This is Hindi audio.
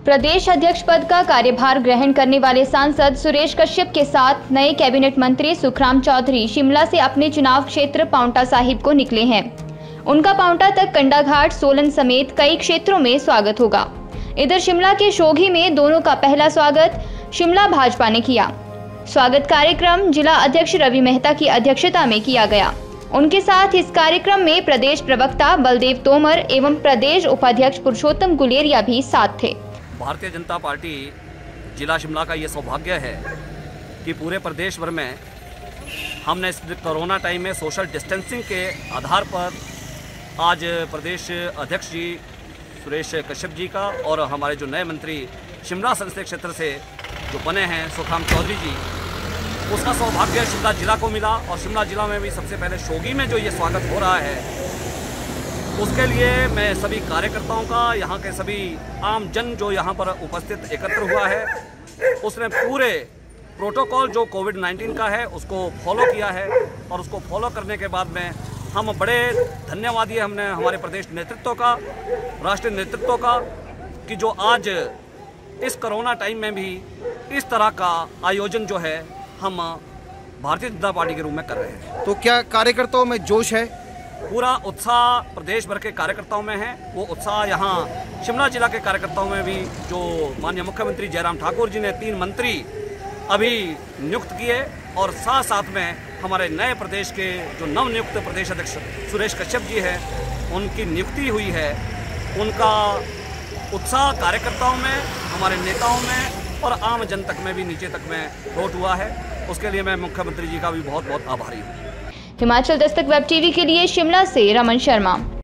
प्रदेश अध्यक्ष पद का कार्यभार ग्रहण करने वाले सांसद सुरेश कश्यप के साथ नए कैबिनेट मंत्री सुखराम चौधरी शिमला से अपने चुनाव क्षेत्र पांवटा साहिब को निकले हैं। उनका पांवटा तक कंडाघाट, सोलन समेत कई क्षेत्रों में स्वागत होगा। इधर शिमला के शोघी में दोनों का पहला स्वागत शिमला भाजपा ने किया। स्वागत कार्यक्रम जिला अध्यक्ष रवि मेहता की अध्यक्षता में किया गया। उनके साथ इस कार्यक्रम में प्रदेश प्रवक्ता बलदेव तोमर एवं प्रदेश उपाध्यक्ष पुरुषोत्तम गुलेरिया भी साथ थे। भारतीय जनता पार्टी जिला शिमला का ये सौभाग्य है कि पूरे प्रदेश भर में हमने इस कोरोना टाइम में सोशल डिस्टेंसिंग के आधार पर आज प्रदेश अध्यक्ष जी सुरेश कश्यप जी का और हमारे जो नए मंत्री शिमला संसदीय क्षेत्र से जो बने हैं सुखराम चौधरी जी, उसका सौभाग्य शिमला जिला को मिला। और शिमला जिला में भी सबसे पहले शोघी में जो ये स्वागत हो रहा है, उसके लिए मैं सभी कार्यकर्ताओं का, यहाँ के सभी आम जन जो यहाँ पर उपस्थित एकत्र हुआ है, उसने पूरे प्रोटोकॉल जो कोविड-19 का है उसको फॉलो किया है। और उसको फॉलो करने के बाद में हम बड़े धन्यवादी हमने हमारे प्रदेश नेतृत्व का, राष्ट्रीय नेतृत्व का, कि जो आज इस कोरोना टाइम में भी इस तरह का आयोजन जो है हम भारतीय जनता पार्टी के रूप में कर रहे हैं। तो क्या कार्यकर्ताओं में जोश है? पूरा उत्साह प्रदेश भर के कार्यकर्ताओं में है। वो उत्साह यहाँ शिमला जिला के कार्यकर्ताओं में भी, जो माननीय मुख्यमंत्री जयराम ठाकुर जी ने 3 मंत्री अभी नियुक्त किए और साथ साथ में हमारे नए प्रदेश के जो नवनियुक्त प्रदेश अध्यक्ष सुरेश कश्यप जी हैं, उनकी नियुक्ति हुई है। उनका उत्साह कार्यकर्ताओं में, हमारे नेताओं में और आम जन तक में भी, नीचे तक में वोट हुआ है। उसके लिए मैं मुख्यमंत्री जी का भी बहुत बहुत आभारी हूँ। हिमाचल दस्तक वेब टीवी के लिए शिमला से रमन शर्मा।